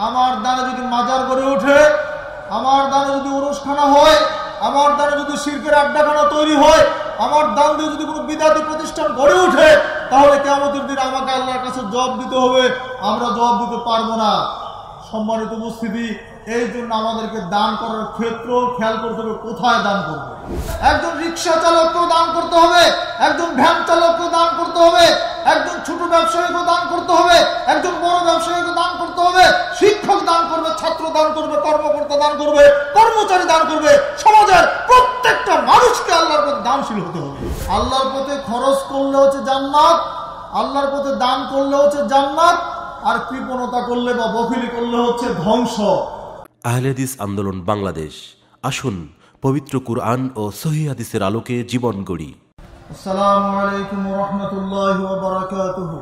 আমার দ্বারা যদি মাজার গড়ে ওঠে, আমার দ্বারা যদি অনুষ্ঠানা হয়, আমার দ্বারা যদি শিরকের আড্ডাখানা তৈরি হয়, আমার দান দিয়ে যদি কোনো বিদাতি প্রতিষ্ঠান গড়ে ওঠে, তাহলে কিয়ামতের দিন আমাকে আল্লাহর কাছে জবাব দিতে হবে। আমরা জবাব দিতে পারবো না। সম্মানিত উপস্থিতি, এই জন্য আমাদেরকে দান করার ক্ষেত্র খেয়াল করতে হবে, কোথায় দান করবো। একজন রিক্সা চালককেও দান করতে হবে, একজন ভ্যান চালককেও দান করতে হবে, একজন ছোট ব্যবসায়ীকেও দান করতে হবে, একজন বড় ব্যবসায়ীকে দান করতে হবে, শিক্ষক দান করবে, ছাত্র দান করবে, কর্মকর্তা দান করবে, কর্মচারী দান করবে। সমাজের প্রত্যেকটা মানুষকে আল্লাহর পথে দানশীল হতে হবে। আল্লাহর পথে খরচ করলে হচ্ছে জান্নাত, আল্লাহর পথে দান করলে হচ্ছে জান্নাত, আর কৃপণতা করলে বা বখিলি করলে হচ্ছে ধ্বংস। আহলে হাদিস আন্দোলন বাংলাদেশ, আসুন পবিত্র কুরআন ও সহিহ হাদিসের আলোকে জীবন গড়ি। আসসালামু আলাইকুম ওয়া রাহমাতুল্লাহি ওয়া বারাকাতুহু।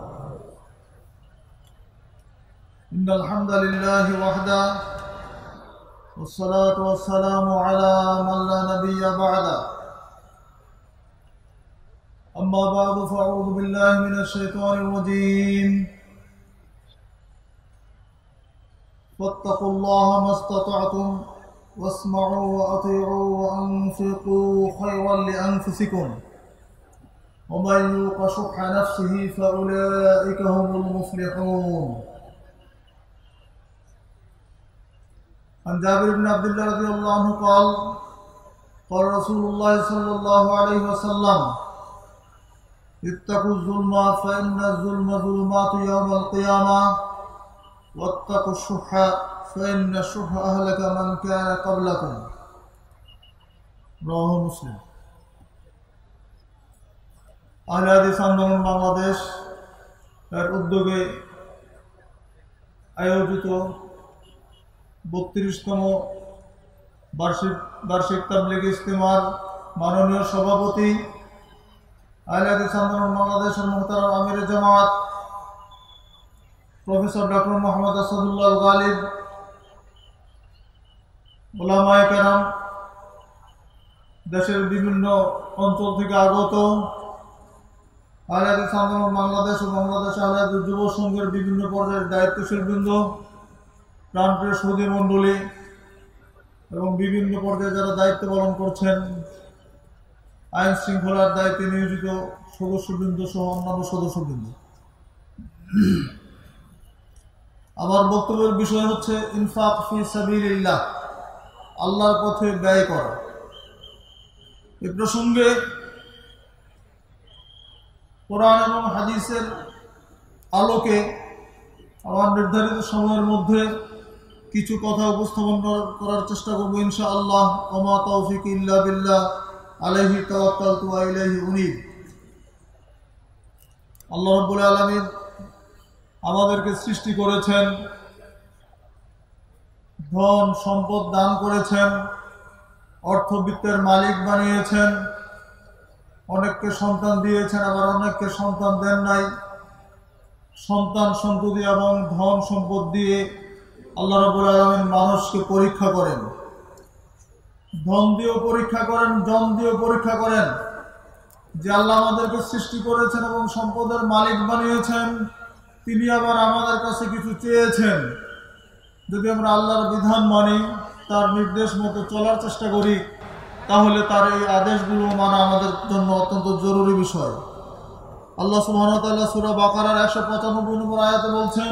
ইন্নাল হামদালিল্লাহি ওয়াহদা ওয়াস সালাতু ওয়াস সালামু আলা মান লা নাবিয়্যা বা'দা। আম্মা বা'দু ফাআউযু বিল্লাহি মিনাশ শাইতানির রাজীম। ফাত্তাকুল্লাহা মাসতাতা'তুম واسمعوا وأطيعوا وأنفقوا خيرا لأنفسكم ومن يوق شح نفسه فأولئك هم المفلحون. عن جابر بن عبد الله رضي الله عنه قال قال رسول الله صلى الله عليه وسلم اتقوا الظلم فإن الظلم ظلمات يوم القيامة واتقوا الشح فإن الشح أهلك من كان قبلكم. رواه مسلم. আহলে হাদিস আন্দোলন বাংলাদেশ এর উদ্যোগে আয়োজিত 32তম বার্ষিক তাবলীগ ইজতিমার মাননীয় সভাপতি আহলে হাদিস আন্দোলন বাংলাদেশের মুহতারাম আমিরে জামাত প্রফেসর ডক্টর মোহাম্মদ আসাদুল্লাহ গালিব, উলামায়ে কেরাম, দেশের বিভিন্ন অঞ্চল থেকে আগত আহলে হাদিস আন্দোলন বাংলাদেশ ও বাংলাদেশ আহলে হাদিস যুব সংঘের বিভিন্ন পর্যায়ের দায়িত্বশীল বৃন্দ, প্রাণপ্রিয় সুধী মণ্ডলী এবং বিভিন্ন পর্যায়ে যারা দায়িত্ব পালন করছেন, আইন শৃঙ্খলার দায়িত্বে নিয়োজিত সদস্যবৃন্দ সহ অন্যান্য সদস্যবৃন্দ। আমার বক্তব্যের বিষয় হচ্ছে ইনফাক ফি সাবিলিল্লাহ, আল্লাহর পথে ব্যয় করা। এ প্রসঙ্গে কোরআন এবং হাদিসের আলোকে আমার নির্ধারিত সময়ের মধ্যে কিছু কথা উপস্থাপন করার চেষ্টা করব ইনশাআল্লাহ। ওমা তাওফিক ইল্লা বিল্লাহ, আলাইহি তাওয়াক্কালতু ওয়া ইলাইহি উনীব। আল্লাহ রাব্বুল আলামিন আমাদেরকে সৃষ্টি করেছেন, ধন সম্পদ দান করেছেন, অর্থবিত্তের মালিক বানিয়েছেন, অনেককে সন্তান দিয়েছেন, আবার অনেককে সন্তান দেন নাই। সন্তান সন্ততি এবং ধন সম্পদ দিয়ে আল্লাহ রাব্বুল আলামিন মানুষকে পরীক্ষা করেন। ধন দিয়েও পরীক্ষা করেন, জন দিয়েও পরীক্ষা করেন। যে আল্লাহ আমাদেরকে সৃষ্টি করেছেন এবং সম্পদের মালিক বানিয়েছেন, তিনি আবার আমাদের কাছে কিছু চেয়েছেন। যদি আমরা আল্লাহর বিধান মানি, তার নির্দেশ মতো চলার চেষ্টা করি, তাহলে তার এই আদেশগুলো মানা আমাদের জন্য অত্যন্ত জরুরি বিষয়। আল্লাহ সুবহানাহু ওয়া তাআলা সূরা বাকারার 195 নম্বর আয়াতে বলছেন,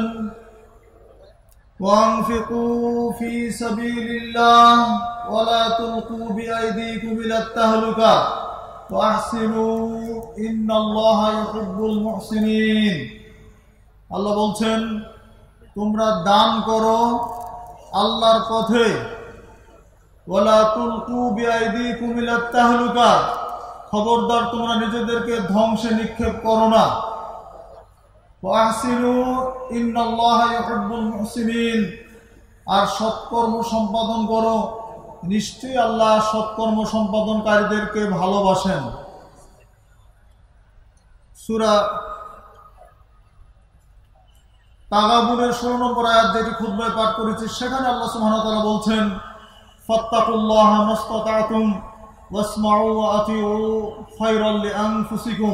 ওয়ানফিকু ফি সাবিলিল্লাহ ওয়া লা তুলকু বিআইদিকুম ইলাত তাহলুকা ওয়া আহসিনু ইন্নাল্লাহা ইউহিব্বুল মুহসিনিন। আল্লাহ বলছেন, তোমরা দান করো আল্লাহর পথে, ওয়ালা তুলকু বিআইদিকুম ইলাত তাহলুকা, খবরদার তোমরা নিজেদেরকে ধ্বংসে নিক্ষেপ করো না। ওয়া আহসিনু ইন্নাল্লাহা ইউহিব্বুল মুহসিনিন, আর সৎকর্ম সম্পাদন করো, নিশ্চয়ই আল্লাহ সৎকর্ম সম্পাদনকারীদেরকে ভালোবাসেন। সূরা তাগাবুনের 16 নম্বর আয়াত যেটি খুতবায় পাঠ করেছি, সেখানে আল্লাহ সুবহানাহু ওয়া তাআলা বলছেন, ফাত্তাকুল্লাহা মাসতাতা'তুম ওয়াসমাউ ওয়া আতিউ খায়রাল লিআনফুসিকুম।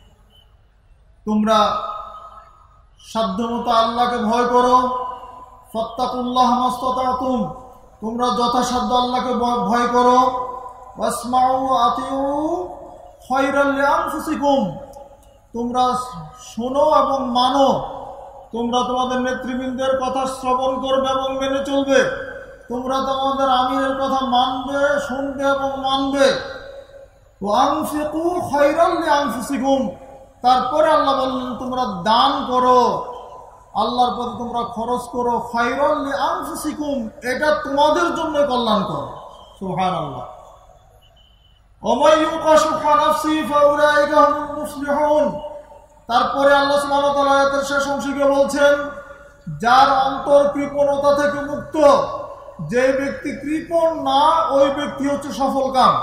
তোমরা সাধ্যমতো আল্লাহকে ভয় করো, ফাত্তাকুল্লাহ মাস্তাতাতুম, তোমরা যথাসাধ্য আল্লাহকে ভয় করো। ওয়াসমাউ আতিউ খায়রাল লিআনফুসিকুম, তোমরা শোনো এবং মানো। তোমরা তোমাদের নেতৃবৃন্দের কথা শ্রবণ করবে এবং মেনে চলবে। তোমরা তোমাদের আমিরের কথা মানবে, শুনবে এবং মানবে। ওয়ানফিকু খায়রাল লিআনফুসিকুম, তারপরে আল্লাহ বললেন তোমরা দান করো, আল্লাহর পথে তোমরা খরচ করো। খায়রাল লিআনফুসিকুম, এটা তোমাদের জন্য কল্যাণকর। সুবহানাল্লাহ। ওমাই ইউকা শুহা নাফসি ফাউলাইকা হুমুল মুফলিহুন, তারপরে আল্লাহ সুবহানাহু ওয়া তাআলা আয়াতের শেষ অংশে বলছেন, যার অন্তর কৃপণতা থেকে মুক্ত, যে ব্যক্তি কৃপণ না ওই ব্যক্তি হচ্ছে সফলকাম।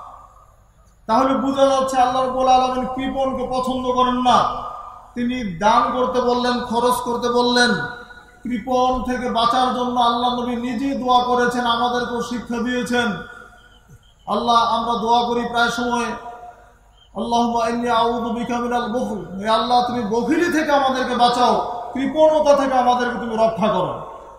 তাহলে বোঝা যাচ্ছে আল্লাহ রাব্বুল আলামিন কৃপণকে পছন্দ করেন না। তিনি দান করতে বললেন, খরচ করতে বললেন। কৃপণ থেকে বাঁচার জন্য আল্লাহ নবী নিজেই দোয়া করেছেন, আমাদেরকেও শিক্ষা দিয়েছেন। আল্লাহ, আমরা দোয়া করি প্রায় সময়, আল্লাহুম্মা ইন্নী আউযু বিকা মিনাল বুখল, হে আল্লাহ তুমি বখিলি থেকে আমাদেরকে বাঁচাও, কৃপণতা থেকে আমাদেরকে তুমি রক্ষা করো।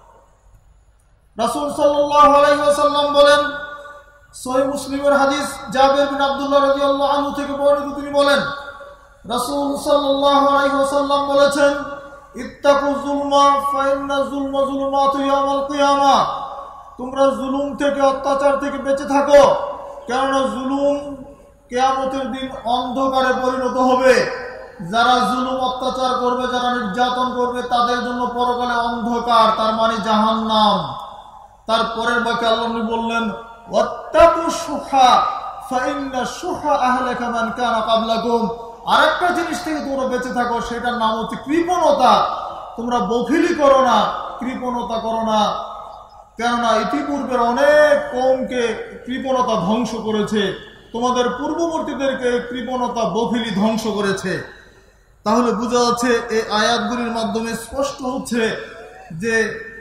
রাসূল সাল্লাল্লাহু আলাইহি ওয়াসাল্লাম বলেন, সহিহ মুসলিমের হাদিস, জাবের বিন আব্দুল্লাহ রাদিয়াল্লাহু আনহু থেকে বর্ণিত, তিনি বলেন রাসূল সাল্লাল্লাহু আলাইহি ওয়াসাল্লাম বলেছেন, ইত্তাকুয যুলমা ফাইন্না যুলমা যুলুমাতু ইয়াউমাল কিয়ামা, তোমরা জুলুম থেকে, অত্যাচার থেকে বেঁচে থাকো, কেননা জুলুম কিয়ামতের দিন অন্ধকারে পরিণত হবে। যারা জুলুম অত্যাচার করবে, যারা নির্যাতন করবে, তাদের জন্য পরকালে অন্ধকার, তার মানে জাহান্নাম। তারপরের বাক্যে আল্লাহ বললেন, ওয়াত্তাকু শুহা ফাইন্না শুহা আহলাকা মান কানা ক্বাবলাকুম, আরেকটা জিনিস থেকে তোমরা বেঁচে থাকো, সেটার নাম হচ্ছে কৃপণতা। তোমরা বখিলি করো না, কৃপণতা করো না, কেননা ইতিপূর্বের অনেক কওমকে কৃপণতা ধ্বংস করেছে, তোমাদের পূর্ববর্তীদেরকে কৃপণতা বখিলি ধ্বংস করেছে। তাহলে বোঝা যাচ্ছে এই আয়াতগুলির মাধ্যমে স্পষ্ট হচ্ছে যে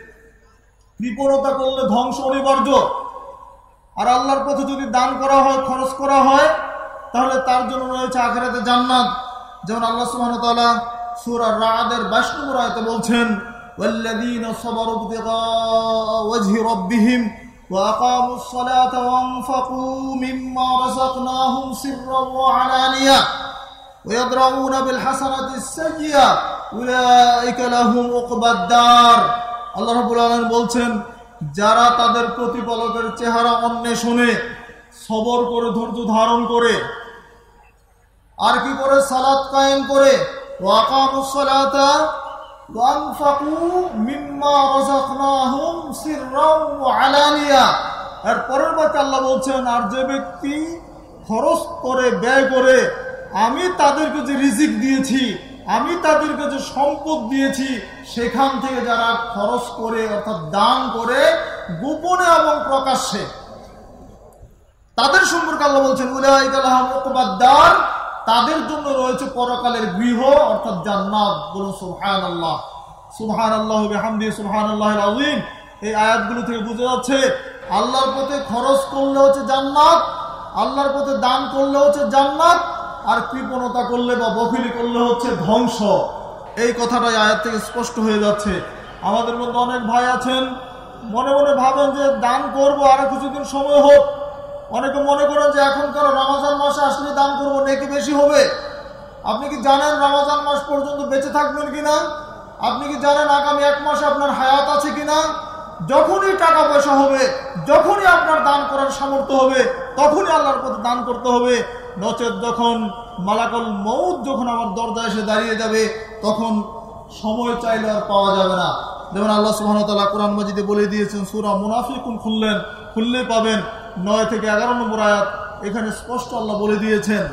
কৃপণতা করলে ধ্বংস অনিবার্য। আর আল্লাহর পথে যদি দান করা হয়, খরচ করা হয়, তাহলে তার জন্য রয়েছে আখিরাতে জান্নাত। যেমন আল্লাহ সুবহানাহু ওয়া তাআলা সূরা রা'দের 22 নম্বর আয়াতে বলছেন, ওয়াল্লাযীনা সাবারু ইবতিগাআ ওয়াজহি রাব্বিহিম ওয়া আকামুস সালাতা ওয়া আনফাকু মিম্মা রাযাকনাহুম সিররান ওয়া আলানিয়া ওয়া ইয়াদরাউনা বিল হাসানাতিস সাইয়্যিআ উলাইকা লাহুম উকবাদ দার। আল্লাহ রাব্বুল আলামিন বলছেন, যারা তাদের প্রতিপালকের চেহারা অন্বেষণে সবর করে, ধৈর্য ধারণ করে, আর কি করে, সালাত কায়েম করে, ওয়া আকামুস সালাতা ওয়া আনফাকু মিম্মা রাযাকনাহুম সিররান ওয়া আলানিয়া। এর পরের বাক্যে আল্লাহ বলছেন, আর যে ব্যক্তি খরচ করে, ব্যয় করে, আমি তাদেরকে যে রিজিক দিয়েছি, আমি তাদেরকে যে সম্পদ দিয়েছি, সেখান থেকে যারা খরচ করে, অর্থাৎ দান করে, গোপনে এবং প্রকাশ্যে, তাদের সম্পর্কে আল্লাহ বলছেন, উলাইকা লাহুম উকবাদ দার, তাদের জন্য রয়েছে পরকালের গৃহ, অর্থাৎ জান্নাত। বলুন সুবহানাল্লাহ। সুবহানাল্লাহি ওয়া বিহামদিহি সুবহানাল্লাহিল আযীম। এই আয়াতগুলো থেকে বোঝা যাচ্ছে আল্লাহর পথে খরচ করলে হচ্ছে জান্নাত, আল্লাহর পথে দান করলে হচ্ছে জান্নাত, আর কৃপণতা করলে বা বখিলি করলে হচ্ছে ধ্বংস। এই কথাটাই আয়াত থেকে স্পষ্ট হয়ে যাচ্ছে। আমাদের মধ্যে অনেক ভাই আছেন, মনে মনে ভাবেন যে দান করব, আরো কিছুদিন সময় হোক। অনেকে মনে করেন যে এখনকার রমজান মাসে আসলে দান করবো, নেকি বেশি হবে। আপনি কি জানেন রমজান মাস পর্যন্ত বেঁচে থাকবেন কিনা? আপনি কি জানেন আগামী 1 মাসে আপনার হায়াত আছে কিনা? যখনই টাকা পয়সা হবে, যখনই আপনার দান করার সামর্থ্য হবে, তখনই আল্লাহর পথে দান করতে হবে। নচেত যখন মালাকুল মউত যখন আমার দরজায় এসে দাঁড়িয়ে যাবে, তখন সময় চাইলে আর পাওয়া যাবে না। যেমন আল্লাহ সুবহানাহু ওয়া তাআলা কোরআন মাজিদে বলে দিয়েছেন, সূরা মুনাফিকুন খুললেই পাবেন 9 থেকে 11 নম্বর আয়াত, এখানে স্পষ্ট আল্লাহ বলে দিয়েছেন,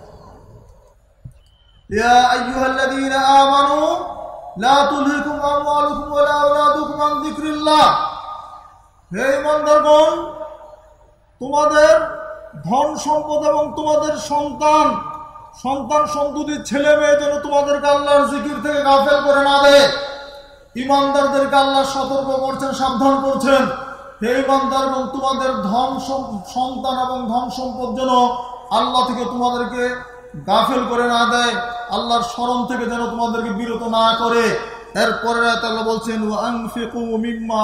ইয়া আইয়ুহাল্লাযীনা আমানু লা তুলহিকুম আমওয়ালুকুম ওয়ালা আওলাদুকুম আন যিকরিল্লাহ। হে ঈমানদারগণ, তোমাদের ধন সম্পদ এবং তোমাদের সন্তান সন্ততি ছেলে মেয়ে যেন তোমাদেরকে আল্লাহর জিকির থেকে গাফেল করে না দেয়। ঈমানদারদেরকে আল্লাহ সতর্ক করছেন, সাবধান করছেন, হে ঈমানদারগণ, তোমাদের সন্তান এবং ধন সম্পদ যেন আল্লাহ থেকে তোমাদেরকে গাফেল করে না দেয়, আল্লাহর স্মরণ থেকে যেন তোমাদেরকে বিরত না করে। এরপরে আল্লাহ বলছেন ওয়ানফিকু মিম্মা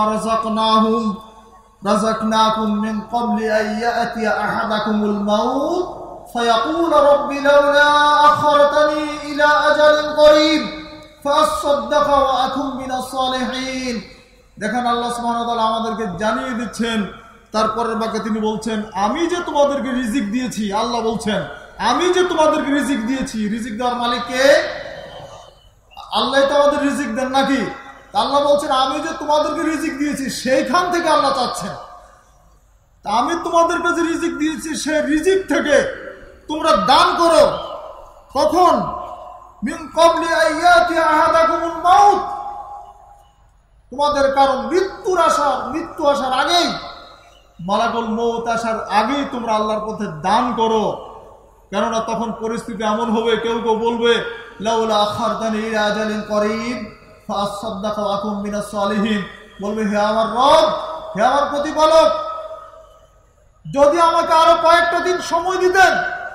রাযাকনাকুম মিন ক্বাবলি আন ইয়াতিয়া আহাদাকুমুল মাউত ফায়াকুলু রাব্বি লাউলা আখখারতানি ইলা আজালিন করিব ফাআসাদদাকা ওয়া আকুন মিনাস সালিহিন। দেখেন আল্লাহ সুবহানাহু ওয়া তাআলা আমাদেরকে জানিয়ে দিচ্ছেন, তারপরের বাক্যে তিনি বলছেন আমি যে তোমাদেরকে রিজিক দিয়েছি। আল্লাহ বলছেন আমি যে তোমাদেরকে রিজিক দিয়েছি। রিজিক দেওয়ার মালিক কে? আল্লাহ তো আমাদের রিজিক দেন নাকি? আল্লাহ বলছেন আমি যে তোমাদেরকে রিজিক দিয়েছি, সেইখান থেকে আল্লাহ চাচ্ছেন তা আমি তোমাদের কাছে রিজিক দিয়েছি, সেই রিজিক থেকে তোমরা দান করো। কখন? মিন ক্বাবলি আন ইয়াতিয়া আহাদাকুমুল মাউত, তোমাদের কারণ মৃত্যু আসার আগেই, মালাকুল মউত আসার আগেই তোমরা আল্লাহর পথে দান করো। কেননা তখন পরিস্থিতি এমন হবে, কেউ কেউ বলবে লাউলা আখারতানি ইলা আজালিন করিব ফাআসাদদাকা ওয়া আকুন মিনাস সালিহিন, বলবে হে আমার রব, হে আমার প্রতিপালক, যদি আমাকে আরো কয়েকটা দিন সময় দিতেন,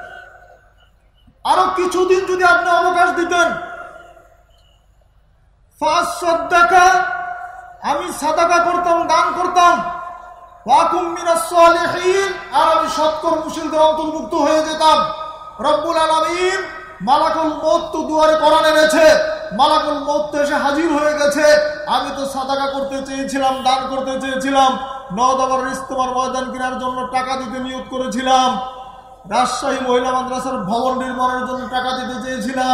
আরো কিছুদিন যদি আপনি অবকাশ দিতেন, ফাআসাদদাকা, আমি সাদাকা করতাম, দান করতাম, ওয়া আকুন মিনাস সালিহিন, আর আমি সৎকর্মশীলদের অন্তর্ভুক্ত হয়ে যেতাম। রব্বুল আলামিন মালাকুল মউত তো দুয়ারে করান এনেছে, মালাকুল মউত তো এসে হাজির হয়ে গেছে। আমি তো সাদাকা করতে চেয়েছিলাম, দান করতে চেয়েছিলাম, নওদাবার ইজতেমার ময়দান কেনার জন্য টাকা দিতে নিয়ত করেছিলাম, রাজশাহী মহিলা মাদ্রাসার ভবন নির্মাণের জন্য টাকা দিতে চেয়েছিলাম,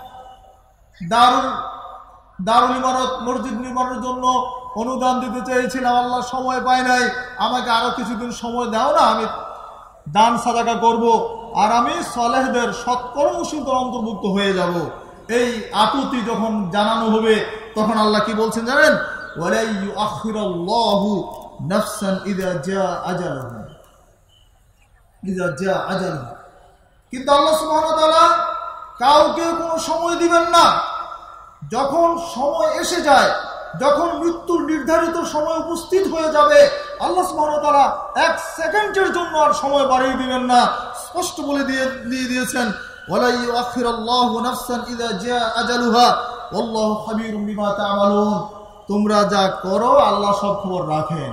দারুল ইমারত মসজিদ নির্মাণের জন্য অনুদান দিতে চেয়েছিলাম। আল্লাহ সময় পায় নাই, আমাকে আরো কিছুদিন সময় দাও না, আমি দান সাদাকা করব, আর আমি সালেহদের সৎকর্মশীলদের অন্তর্ভুক্ত হয়ে যাব। এই আকুতি যখন জানানো হবে তখন আল্লাহ কি বলছেন জানেন? ওয়ালা ইউআখিরুল্লাহু নাফসান ইযা জা আজালুহা, ইযা জা আজালুহা। কিন্তু আল্লাহ সুবহানাহু ওয়া তাআলা কাউকে কোনো সময় দিবেন না। যখন সময় এসে যায়, যখন মৃত্যুর নির্ধারিত সময় উপস্থিত হয়ে যাবে, আল্লাহ সুবহানাহু ওয়া তাআলা এক সেকেন্ডের জন্য আর সময় বাড়িয়ে দিবেন না। স্পষ্ট বলে দিয়ে দিয়েছেন ওয়ালা ইউআখিরুল্লাহু নাফসান ইযা জা আজালুহা ওয়াল্লাহু খাবীরুম বিমা তা'মালুন। তোমরা যা করো আল্লাহ সব খবর রাখেন।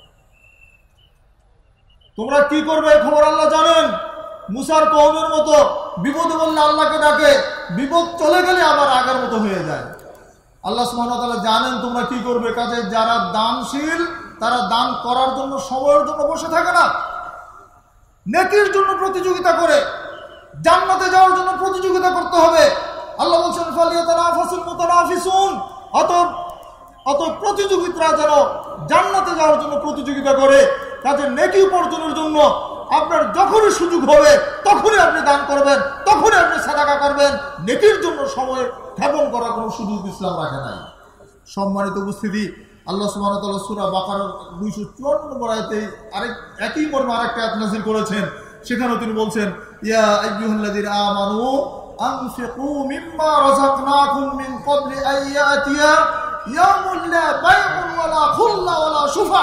তোমরা কি করবে খবর আল্লাহ জানেন। মুসার কওমের মতো বিপদে বললে আল্লাহকে ডাকে, বিপদ চলে গেলে আবার আগের মতো হয়ে যায়। আল্লাহ সুবহানাহু ওয়া তাআলা জানেন তোমরা কি করবে। কাজে যারা দানশীল তারা দান করার জন্য সময়ের জন্য বসে থাকে না, নেকির জন্য প্রতিযোগিতা করে, জান্নাতে যাওয়ার জন্য প্রতিযোগিতা করতে হবে। আল্লাহ বলছেন ফালিয়াতানাফাসুল মুতানাফিসুন, অত প্রতিযোগিতারা যেন জান্নাতে যাওয়ার জন্য প্রতিযোগিতা করে। কাজে নেকি উপার্জনের জন্য আপনার যখনই সুযোগ হবে তখনই আপনি দান করবেন, তখনই আপনি সাদাকা করবেন। নেকির জন্য সময় ক্ষেপণ করার কোনো সুযোগ ইসলাম রাখে নাই। সম্মানিত উপস্থিতি, আল্লাহ সুবহানাহু ওয়া তাআলা সূরা বাকারার 254 নম্বর আয়াতে একই মর্মে আরেকটা আয়াত নাযিল করেছেন। সেখানেও তিনি বলছেন ইয়া আইয়ুহাল্লাযীনা আমানু আনফিকু মিম্মা রাযাকনাকুম মিন ক্বাবলি আন ইয়াতিয়া ইয়াউমুন লা বাইউন ওয়ালা খুল্লা ওয়ালা শুফা।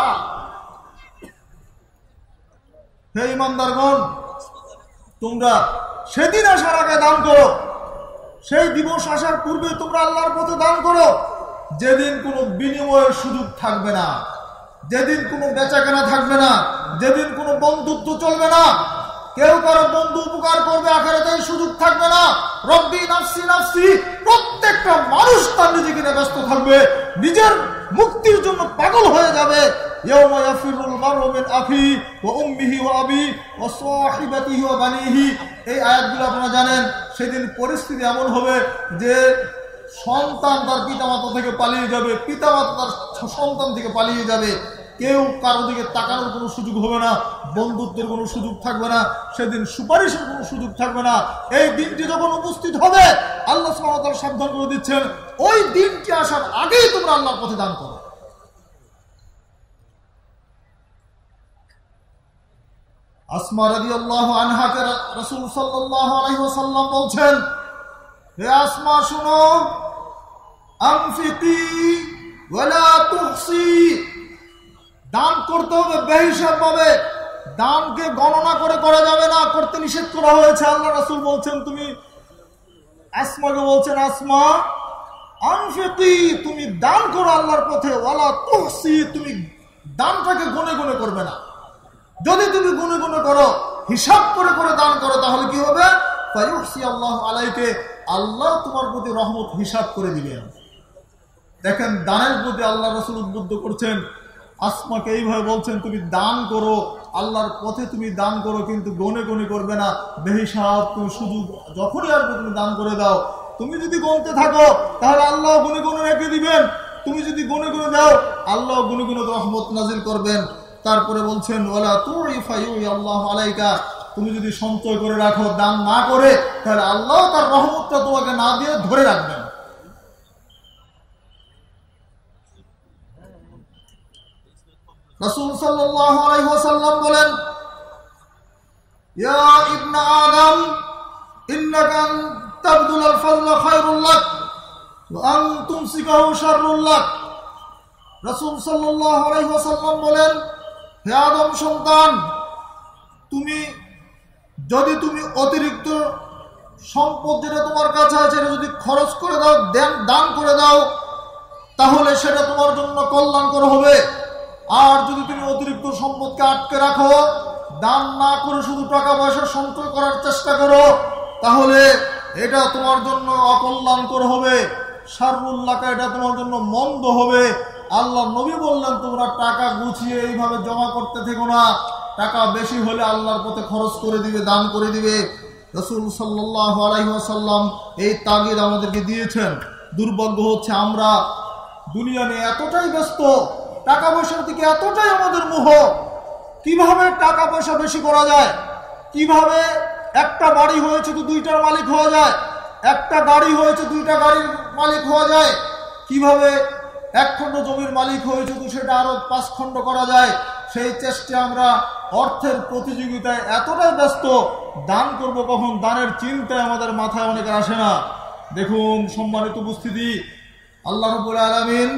হে ঈমানদারগণ, তোমরা সেদিন আসার আগে দান করো, সেই দিবস আসার পূর্বে তোমরা আল্লাহর পথে দান করো, যেদিন কোনো বিনিময়ের সুযোগ থাকবে না, যেদিন কোনো বেচাকেনা থাকবে না, যেদিন কোনো বন্ধুত্ব চলবে না, কেউ কারো বন্ধু উপকার করবে আখিরাতে সুযোগ থাকবে না। রব্বি নাফসি নাফসি, প্রত্যেকটা মানুষ তার নিজেকে নিয়ে ব্যস্ত থাকবে, নিজের মুক্তির জন্য পাগল হয়ে যাবে। ইয়াউমা ইয়াফিরুল মারউ মিন আখি ওয়া উম্মিহি ওয়া আবি ওয়া সাহিবাতিহি ওয়া বানিহি। এই আয়াতগুলো আপনারা জানেন। সেদিন পরিস্থিতি এমন হবে যে সন্তান তার পিতামাতা থেকে পালিয়ে যাবে, পিতামাতা তার সন্তান থেকে পালিয়ে যাবে, কেউ কারো দিকে তাকানোর কোনো সুযোগ হবে না, বন্ধুত্বের কোনো সুযোগ থাকবে না, সেদিন সুপারিশের কোনো সুযোগ থাকবে না। এই দিনটি যখন উপস্থিত হবে আল্লাহ সুবহানাহু ওয়া তাআলা সাবধান করে দিচ্ছেন, ওই দিনটি আসার আগেই তোমরা আল্লাহর পথে দান করো। আসমা রাদিয়াল্লাহু আনহাকে রাসূল সাল্লাল্লাহু আলাইহি ওয়াসাল্লাম বলছেন, হে আসমা শুনো, আনফিকি ওয়ালা তুহসি, দান করতে হবে বেহিসাব ভাবে, দানকে গণনা করে করা যাবে না, করতে নিষেধ করা হয়েছে। আল্লাহ রাসূল বলছেন, তুমি আসমাকে বলছেন আসমা আনফিকি, তুমি দান করো আল্লাহর পথে, ওয়ালা তুহসি, তুমি দানটাকে গুনে গুনে করবে না। যদি তুমি গুনে গুনে করো, হিসাব করে করে দান করো, তাহলে কি হবে? ফায়ুহসি আল্লাহু আলাইকে, আল্লাহ তোমার প্রতি রহমত হিসাব করে দিবেন। দেখেন, দানের প্রতি আল্লাহ রাসূল উদ্বুদ্ধ করছেন, আসমাকে এইভাবে বলছেন, তুমি দান করো, আল্লাহর পথে তুমি দান করো, কিন্তু গনে গনে করবে না, বেহিসাব। তুমি শুধু যখনই আসবে তুমি দান করে দাও। তুমি যদি গনতে থাকো তাহলে আল্লাহ গুনে গুনে রেখে দিবেন, তুমি যদি গুনে গুনে দাও আল্লাহ গুনে গুনে রহমত নাজিল করবেন। তারপরে বলছেন, ওয়ালা তুরিফা আল্লাহু আলাইকা, তুমি যদি সঞ্চয় করে রাখো, দান না করে, তাহলে আল্লাহ তার রহমতটা তোমাকে না দিয়ে ধরে রাখবেন। রাসূল সাল্লাল্লাহু আলাইহি ওয়াসাল্লাম বলেন, ইয়া ইবনা আদম ইন্নাকা তাবদুল ফাযলা খায়রুল লাক ওয়া আন তুমসিকাহু শাররুল লাক। রাসূল সাল্লাল্লাহু আলাইহি ওয়াসাল্লাম বলেন, হে আদম সন্তান, যদি তুমি অতিরিক্ত সম্পদ যেটা তোমার কাছে আছে এটা যদি খরচ করে দাও, দান করে দাও, তাহলে সেটা তোমার জন্য কল্যাণকর হবে। আর যদি তুমি অতিরিক্ত সম্পদকে আটকে রাখো, দান না করে শুধু টাকা পয়সা সঞ্চয় করার চেষ্টা করো, তাহলে এটা তোমার জন্য অকল্যাণকর হবে। শাররুল্লাকা, এটা তোমার জন্য মন্দ হবে। আল্লাহ নবী বললেন, তোমরা টাকা গুছিয়ে এইভাবে জমা করতে থেকো না, টাকা বেশি হলে আল্লাহর পথে খরচ করে দিবে, দান করে দিবে। রাসূল সাল্লাল্লাহু আলাইহি ওয়াসাল্লাম এই তাগিদ আমাদেরকে দিয়েছেন। দুর্ভাগ্য হচ্ছে আমরা দুনিয়া নিয়ে এতটাই ব্যস্ত, টাকা পয়সার দিকে এতটাই আমাদের মোহ, কিভাবে টাকা পয়সা বেশি করা যায়, কিভাবে একটা বাড়ি হয়েছে তো দুইটার মালিক হওয়া যায়, একটা গাড়ি হয়েছে দুইটা গাড়ির মালিক হওয়া যায়, কিভাবে এক খণ্ড জমির মালিক হয়েছে তো সেটা আরো 5 খণ্ড করা যায়। সেই চেষ্টায় আমরা অর্থের প্রতিযোগিতায় এতটাই ব্যস্ত, দান করব কখন, দানের চিন্তায় আমাদের মাথায় অনেক আসে না। দেখুন সম্মানিত উপস্থিতি, আল্লাহ রাব্বুল আলামিন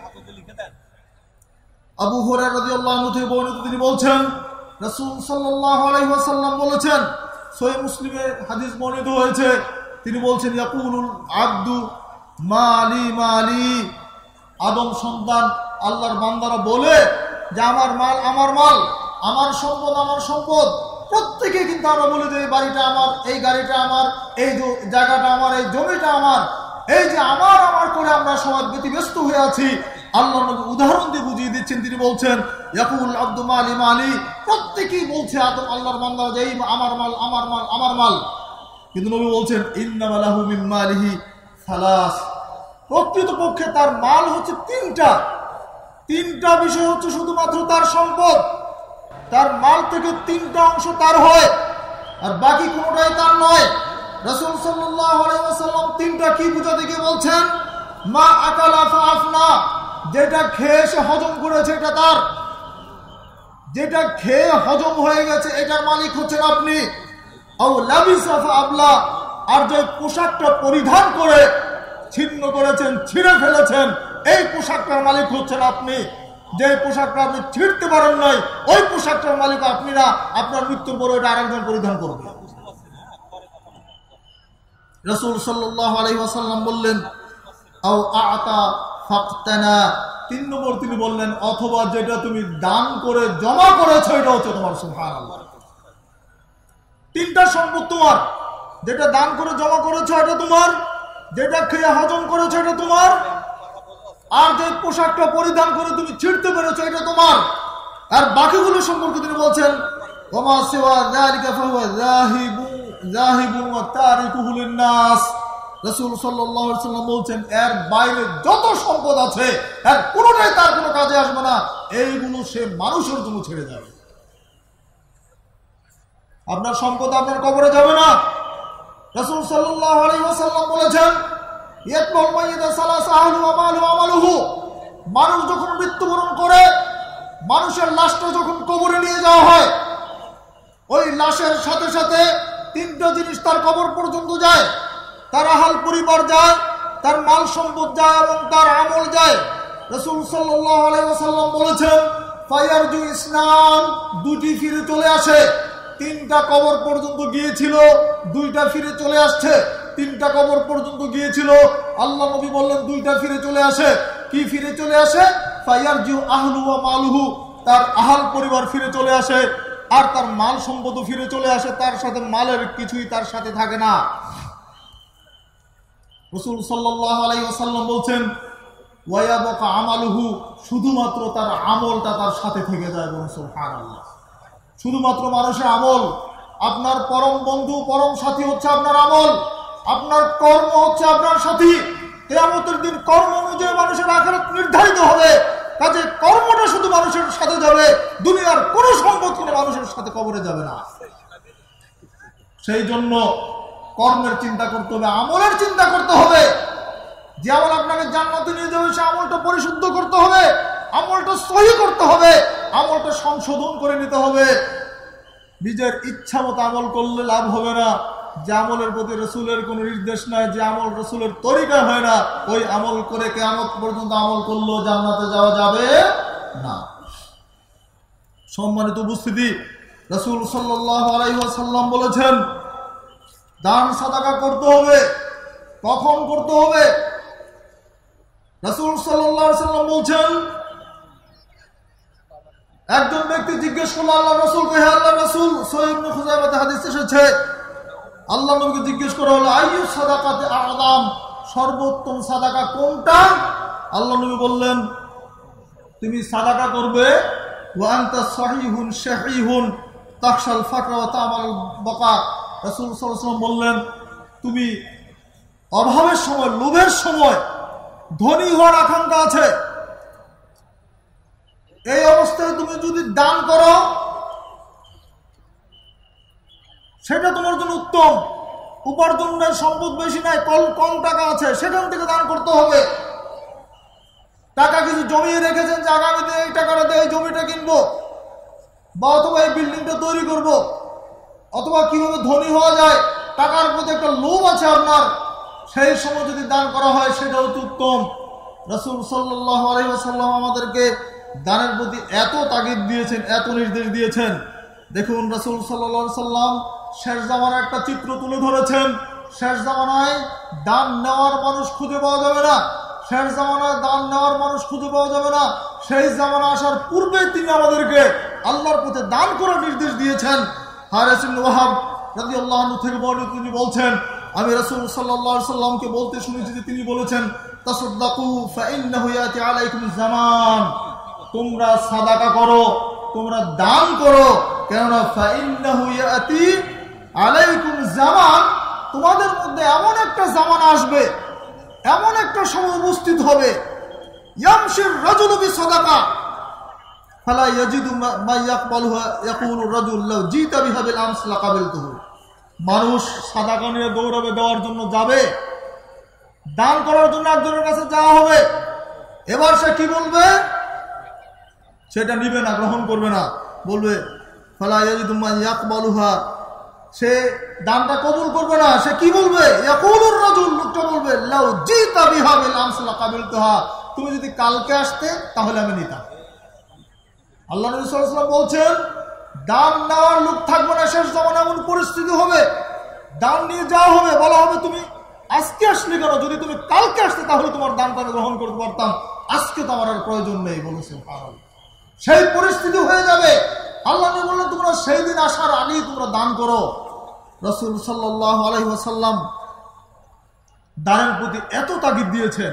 আবু হুরায়রা রাদিয়াল্লাহু আনহু থেকে বর্ণিত, তিনি বলছেন, রাসূল সাল্লাল্লাহু আলাইহি ওয়াসাল্লাম বলেছেন, সহিহ মুসলিমের হাদিস বর্ণিত হয়েছে, তিনি বলছেন, ইয়াকুলুল আবদু মালি মালি, আদম সন্তান আল্লাহর বান্দারা বলে যে আমার মাল আমার মাল, আমার সম্পদ আমার সম্পদ। প্রত্যেকে কিন্তু আমরা বলি যে এই বাড়িটা আমার, এই গাড়িটা আমার, এই জায়গাটা আমার, এই জমিটা আমার, এই যে আমার আমার করে আমরা সবাই ব্যতিব্যস্ত হয়ে আছি। আল্লাহ নবী উদাহরণ দিয়ে বুঝিয়ে দিচ্ছেন, তিনি বলছেন, ইয়াকুল আব্দু মালি মালি, প্রত্যেকেই বলছে আদম আল্লাহর বান্দা যে এই আমার মাল আমার মাল আমার মাল। কিন্তু নবী বলছেন, ইন্নামা লাহু মিন মালিহি সালাস, প্রকৃতপক্ষে তার মাল হচ্ছে তিনটা বিষয় হচ্ছে শুধুমাত্র তার সম্পদ, তার মাল থেকে 3টা অংশ তার হয়, আর বাকি কোনোটাই তার নয়। রাসূল সাল্লাল্লাহু আলাইহি ওয়াসাল্লাম 3টা কি বুঝাতে গিয়ে বলছেন, মা আকালা ফাআফনা, যেটা খেয়ে সে হজম করেছে এটা তার, যেটা খেয়ে হজম হয়ে গেছে এটার মালিক হচ্ছেন আপনি। আও লাবিসা ফাআবলা, আর যে পোশাকটা পরিধান করে ছিন্ন করেছেন, ছিঁড়ে ফেলেছেন, এই পোশাকটার মালিক হচ্ছেন আপনি। যে পোশাকটা আপনি ছিঁড়তে পারেন নাই, ওই পোশাকটার মালিক আপনি না, আপনার মৃত্যুর পর এটা আরেকজন পরিধান করবে। রাসূল সাল্লাল্লাহু আলাইহি ওয়াসাল্লাম বললেন, আও আতা ফাকতানা, 3 নম্বর তিনি বললেন, অথবা যেটা তুমি দান করে জমা করেছো এটা হচ্ছে তোমার। সুবহানাল্লাহ, 3টা সম্পদ তোমার, যেটা দান করে জমা করেছো এটা তোমার, যেটা খেয়ে হজম করেছো এটা তোমার, আর যে পোশাকটা পরিধান করে তুমি ছিঁড়তে পেরেছো এটা তোমার। আর বাকিগুলো সম্পর্কে তিনি বলছেন, ওমা সিওয়া যালিকা ফাহুয়া যাহিবুন ওয়া তারিকুহু লিন-নাস। রাসূল সাল্লাল্লাহু আলাইহি ওয়াসাল্লাম বলছেন, এর বাইরে যত সম্পদ আছে এর কোনোটাই তার কোনো কাজে আসবে না, এইগুলো সে মানুষের জন্য ছেড়ে যাবে। আপনার সম্পদ আপনার কবরে যাবে না। রাসূল সাল্লাল্লাহু আলাইহি ওয়াসাল্লাম বলেছেন, ইয়াতবাউল মাইয়িতা সালাসা আহলু ওয়া মালুহু আমালুহু, মানুষ যখন মৃত্যুবরণ করে, মানুষের লাশটা যখন কবরে নিয়ে যাওয়া হয়, ওই লাশের সাথে সাথে 3টা জিনিস তার কবর পর্যন্ত যায়, তার আহাল পরিবার যায়, তার মাল সম্পদ যায় এবং তার আমল যায়। রাসূল সাল্লাল্লাহু আলাইহি ওয়াসাল্লাম বলেছেন, ফায়ারজু ইসলাম, 2টি ফিরে চলে আসে। 3টা কবর পর্যন্ত গিয়েছিল, 2টা ফিরে চলে আসছে। 3টা কবর পর্যন্ত গিয়েছিল। আল্লাহ নবী বললেন 2টা ফিরে চলে আসে। কি ফিরে চলে আসে? ফায়ারজিউ আহলু ওয়া মালুহু, তার আহাল পরিবার ফিরে চলে আসে, আর তার মাল সম্পদ ফিরে চলে আসে, তার সাথে মালের কিছুই তার সাথে থাকে না। রাসূল সাল্লাল্লাহু আলাইহি ওয়াসাল্লাম বলছেন ওয়ায়াবকা আমালুহু, শুধুমাত্র তার আমলটা তার সাথে থেকে যায়। বলুন সুবহানাল্লাহ। শুধুমাত্র মানুষের আমল। আপনার পরম বন্ধু পরম সাথী হচ্ছে আপনার আমল, আপনার কর্ম হচ্ছে আপনার সাথী। কিয়ামতের দিন কর্ম অনুযায়ী মানুষের আখিরাত নির্ধারিত হবে। কাজে কর্মটা শুধু মানুষের সাথে যাবে, দুনিয়ার কোনো সম্পদ কোনো মানুষের সাথে কবরে যাবে না। সেই জন্য কর্মের চিন্তা করতে হবে, আমলের চিন্তা করতে হবে। যে আমল আপনাকে জান্নাতে নিয়ে যাবে সে আমলটা পরিশুদ্ধ করতে হবে, আমলটা সহি করতে হবে, আমলটা সংশোধন করে নিতে হবে। নিজের ইচ্ছা মতো আমল করলে লাভ হবে না। যে আমলের প্রতি রসুলের কোনো নির্দেশ নাই, যে আমল রসুলের তরিকা হয় না, ওই আমল করে কিয়ামত পর্যন্ত আমল করলেও জান্নাতে যাওয়া যাবে না। সম্মানিত উপস্থিতি, রাসূল সাল্লাল্লাহু আলাইহি ওয়াসাল্লাম বলেছেন দান সাদাকা করতে হবে। কখন করতে হবে? রাসূল সাল্লাল্লাহু আলাইহি ওয়াসাল্লাম বলছেন, একজন ব্যক্তি জিজ্ঞেস করলো আল্লাহর রাসূলকে, হে আল্লাহর রাসূল, সহিহ ইবনে খুযাইমাতে হাদিস এসেছে, আল্লাহ নবীকে জিজ্ঞেস করা হলো আইয়ু সাদাকাতে আ'যাম, সর্বোত্তম সাদাকা কোনটা? আল্লাহ নবী বললেন, তুমি সাদাকা করবে ওয়া আনতা সহিহুন শাহীহুন তাখশাল ফাকরা ওয়া তা'মাল বাকা। রাসূল সাল্লাল্লাহু আলাইহি ওয়াসাল্লাম বললেন, তুমি অভাবের সময়, লোভের সময়, ধনী হওয়ার আকাঙ্ক্ষা আছে, এই অবস্থায় তুমি যদি দান করো সেটা তোমার জন্য উত্তম। উপার্জনের সম্পদ বেশি নাই, কম টাকা আছে, সেখান থেকে দান করতে হবে। টাকা কিছু জমিয়ে রেখেছেন যে আগামীতে এই টাকাটা দিয়ে এই জমিটা কিনবো, বা অথবা এই বিল্ডিংটা তৈরি করব, অথবা কিভাবে ধনী হওয়া যায়, টাকার প্রতি একটা লোভ আছে আপনার, সেই সময় যদি দান করা হয় সেটা অতি উত্তম। রাসূল সাল্লাল্লাহু আলাইহি ওয়াসাল্লাম আমাদেরকে দানের প্রতি এত তাগিদ দিয়েছেন, এত নির্দেশ দিয়েছেন। দেখুন রাসূল সাল্লাল্লাহু আলাইহি ওয়াসাল্লাম শেষ জামানার একটা চিত্র তুলে ধরেছেন। শেষ জামানায় দান নেওয়ার মানুষ খুঁজে পাওয়া যাবে না, শেষ জামানায় দান নেওয়ার মানুষ খুঁজে পাওয়া যাবে না। সেই জামানা আসার পূর্বে তিনি আমাদেরকে আল্লাহর পথে দান করার নির্দেশ দিয়েছেন। হারিস ইবনে ওয়াহাব রাদিয়াল্লাহু আনহু থেকে বর্ণিত, তিনি বলছেন, আমি রাসূল সাল্লাল্লাহু আলাইহি ওয়াসাল্লামকে বলতে শুনেছি যে তিনি বলেছেন, তাসাদদাকু ফাইন্নাহু ইয়াতি আলাইকুম জামান, তোমরা সাদাকা করো, তোমরা দান করো, কেননা ফাইন্নাহু ইয়াতি আলাইকুম জামান, তোমাদের মধ্যে এমন একটা জামানা আসবে, এমন একটা সময় উপস্থিত হবে, ইয়ামশির রাজুলু বিসাদাকা ফালা ইয়াজিদু মা ইয়াকবালুহা ইয়াকুলু রাজুল লাউ জিতা বিহা বিল আমস লাকাবিলতুহু। মানুষ সাদাকা নিয়ে দৌড়াবে, দেওয়ার জন্য যাবে, দান করার জন্য একজনের কাছে যাওয়া হবে, এবার সে কি বলবে? সেটা নিবে না, গ্রহণ করবে না, বলবে ফালা ইয়াজিদু মা ইয়াকবালুহা, সে দানটা কবুল করবে না। সে কি বলবে? ইয়াকুলুর রাজুল, লোকটা বলবে লাউ জিতা বিহা বিল আমস লাকাবিলতুহা, তুমি যদি কালকে আসতে তাহলে আমি নিতাম। আল্লাহ নবী সাল্লাল্লাহু আলাইহি ওয়াসাল্লাম বলছেন, দান নেওয়ার লোক থাকবে না, শেষ জামানায় এমন পরিস্থিতি হবে, দান নিয়ে যাওয়া হবে, বলা হবে তুমি আজকে আসলে কেন, যদি তুমি কালকে আসতে তাহলে তোমার দানটা গ্রহণ করতে পারতাম, আজকে তো আমার আর প্রয়োজন নেই। বলেছেন সেই পরিস্থিতি হয়ে যাবে। আল্লাহ নবী বললেন, তোমরা সেই দিন আসার আগেই তোমরা দান করো। রাসূল সাল্লাল্লাহু আলাইহি ওয়াসাল্লাম দানের প্রতি এত তাগিদ দিয়েছেন।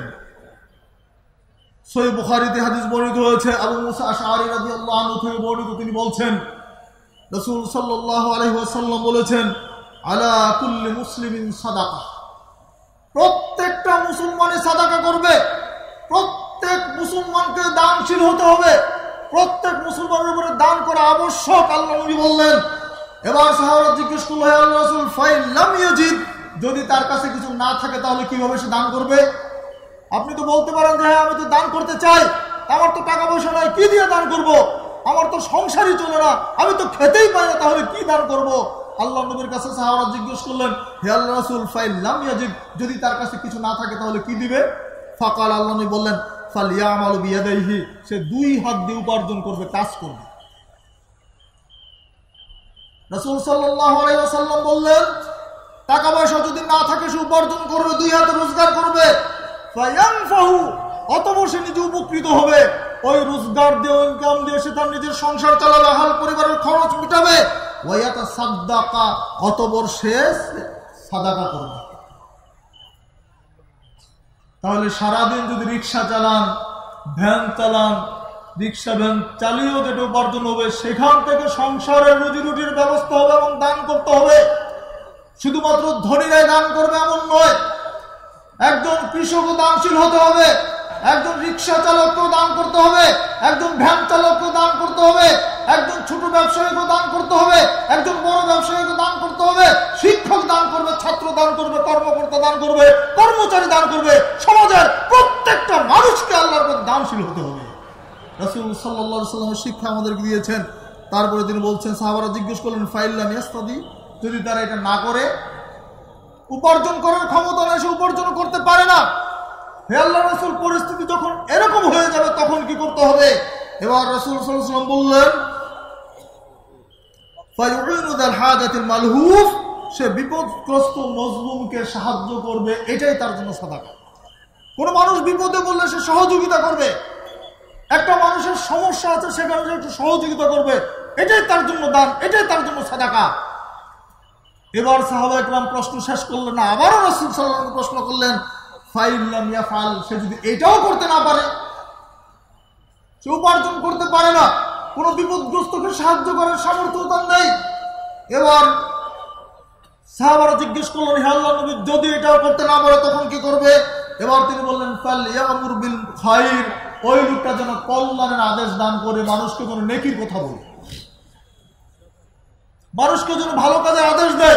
সহিহ বুখারীতে হাদিস বর্ণিত হয়েছে, আবু মুসা আশআরী রাদিয়াল্লাহু আনহু থেকে বর্ণিত, তিনি বলছেন, রাসূল সাল্লাল্লাহু আলাইহি ওয়াসাল্লাম বলেছেন, আলা কুল্লি মুসলিমিন সাদাকা, প্রত্যেকটা মুসলমানই সাদাকা করবে, প্রত্যেক মুসলমানকে দানশীল হতে হবে, প্রত্যেক মুসলমানের উপরে দান করা আবশ্যক, আল্লাহ নবী বললেন। এবার সাহাবারা জিজ্ঞেস করলো, হে আল্লাহর রাসূল, ফাইন লাম ইয়াজিদ, যদি তার কাছে কিছু না থাকে তাহলে কিভাবে সে দান করবে? আপনি তো বলতে পারেন যে হ্যাঁ আমি তো দান করতে চাই, আমার তো টাকা পয়সা নাই, কি দিয়ে দান করব, আমার তো সংসারই চলে না, আমি তো খেতেই পাই না, তাহলে কি দান করব? আল্লাহ নবীর কাছে সাহাবারা জিজ্ঞেস করলেন, হে আল্লাহর রাসূল, ফাইন লাম ইয়াজিদ, যদি তার কাছে কিছু না থাকে তাহলে কি দিবে? ফাকাল, আল্লাহ নবী বললেন, ফালিয়ামালু বিয়াদাইহি, সে দুই হাত দিয়ে উপার্জন করবে, কাজ করবে। রাসূল সাল্লাল্লাহু আলাইহি ওয়াসাল্লাম বললেন, টাকা পয়সা যদি না থাকে সে উপার্জন করবে, দুই হাতে রোজগার করবে, ফায়ানফাহু, অতঃপর সে নিজে উপকৃত হবে। ওই রোজগার দিয়ে, ইনকাম দিয়ে সে তার নিজের সংসার চালাবে, হাল পরিবারের খরচ মিটাবে। ওয়ায়াতাসাদ্দাকা, অতঃপর সে সাদাকা করবে। তাহলে সারাদিন যদি রিক্সা চালান, ভ্যান চালান, রিক্সা ভ্যান চালিয়েও যেটা উপার্জন হবে, সেখান থেকে সংসারের রুজি রুটির ব্যবস্থা হবে এবং দান করতে হবে। শুধুমাত্র ধনীরাই দান করবে এমন নয়, একজন কৃষকও দানশীল হতে হবে, একজন রিক্সা চালককেও দান করতে হবে, একজন ভ্যান চালককেও দান করতে হবে, একজন ছোট ব্যবসায়ীকেও দান করতে হবে, একজন বড় ব্যবসায়ীকে দান করতে হবে, শিক্ষক দান করবে, ছাত্র দান করবে, কর্মকর্তা দান করবে, কর্মচারী দান করবে। সমাজের প্রত্যেকটা মানুষকে আল্লাহর প্রতি দানশীল হতে হবে। রাসূল সাল্লাল্লাহু আলাইহি ওয়াসাল্লাম শিক্ষা আমাদেরকে দিয়েছেন। তারপরে তিনি বলছেন, সাহাবারা জিজ্ঞেস করলেন, ফাইল্লাম ইয়াস্তাদি, যদি তারা এটা না করে, উপার্জন করার ক্ষমতা নেই, সে উপার্জন করতে পারে না, হে আল্লাহর রাসূল, পরিস্থিতি যখন এরকম হয়ে যাবে তখন কি করতে হবে? এবার রাসূল সাল্লাল্লাহু আলাইহি ওয়াসাল্লাম বললেন, ফায়ুইনু যাল হাজাতিল মালহুফ, সে বিপদগ্রস্ত মজলুমকে সাহায্য করবে, এটাই তার জন্য সাদাকা। কোন মানুষ বিপদে বললে সে সহযোগিতা করবে, একটা মানুষের সমস্যা আছে সেখানে সে একটু সহযোগিতা করবে, এটাই তার জন্য দান, এটাই তার জন্য সাদাকা। এবার সাহাবা একরাম প্রশ্ন শেষ করলেন না, আবারও রাসূল সাল্লাল্লাহু আলাইহি ওয়াসাল্লাম প্রশ্ন করলেন, ফাইল্লাম ইয়াফআল, সে যদি এটাও করতে না পারে, সে উপার্জন করতে পারে না, কোন বিপদগ্রস্তকে সাহায্য করার সামর্থ্য তার নেই। এবার সাহাবারা জিজ্ঞেস করলেন, হে আল্লাহর নবী, যদি এটাও করতে না পারে তখন কি করবে? এবার তিনি বললেন, ফালইয়ামুর বিল খায়র, ওই লোকটা যেন কল্যাণের আদেশ দান করে, মানুষকে যেন নেকির কথা বলে, মানুষকে যেন ভালো কাজের আদেশ দেয়।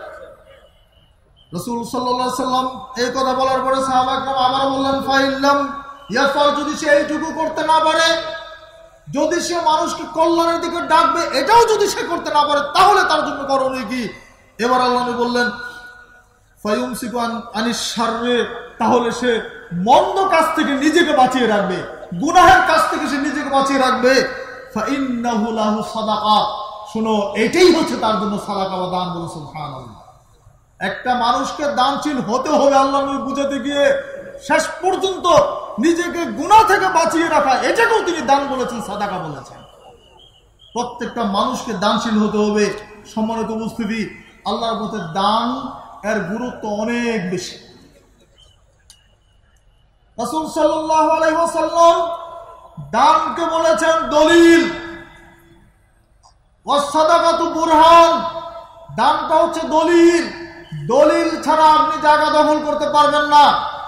রাসূল সাল্লাল্লাহু আলাইহি ওয়াসাল্লাম এই কথা বলার পরে সাহাবা একরাম আবার বললেন, ফাইল্লাম ইয়াফআল, যদি সে এইটুকু করতে না পারে, যদি সে মানুষকে কল্যাণের দিকে ডাকবে এটাও যদি সে করতে না পারে, তাহলে তার জন্য করণীয় কি? এবার আল্লাহ নবী বললেন, ফায়ুমসিকু আনিশ শাররি, তাহলে সে মন্দ কাজ থেকে নিজেকে বাঁচিয়ে রাখবে, গুনাহের কাজ থেকে সে নিজেকে বাঁচিয়ে রাখবে। ফাইন্নাহু লাহু সাদাকা, শোনো, এটাই হচ্ছে তার জন্য সাদাকা বা দান। বলে সুবহানাল্লাহ। একটা মানুষকে দানশীল হতে হবে আল্লাহ নবী বুঝাতে গিয়ে শেষ পর্যন্ত নিজেকে গুনাহ থেকে বাঁচিয়ে রাখা, এটাকেও তিনি দান বলেছেন, সাদাকা বলেছেন। প্রত্যেকটা মানুষকে দানশীল হতে হবে। সম্মানিত উপস্থিতি, আল্লাহর পথে দান এর গুরুত্ব অনেক বেশি। রাসূল সাল্লাল্লাহু আলাইহি ওয়াসাল্লাম দানকে বলেছেন দলিল, ওয়াস সাদাকাতু বুরহান, দানটা হচ্ছে দলিল। দলিল ছাড়া আপনি জায়গা দখল করতে পারবেন না।